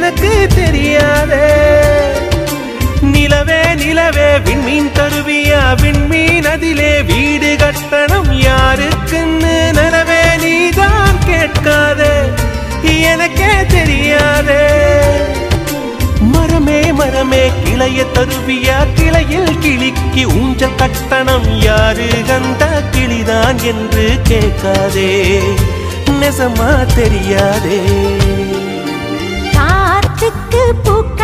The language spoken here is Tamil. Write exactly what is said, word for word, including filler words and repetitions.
எனக்கு தெரியாதே. நிலவே நிலவே விண்மீன் தருவியா விண்மீன் அதிலே வீடு கட்டணம் யாருக்குன்னு நிலவே நீதான் கேட்காதே எனக்கே தெரியாதே. மரமே மரமே கிளைய தருவியா கிளையில் கிளிக்கு ஊஞ்சல் கட்டணம் யாரு கண்ட கிளிதான் என்று கேட்காதே நெசமா தெரியாதே. காத்துக்கு பூக்க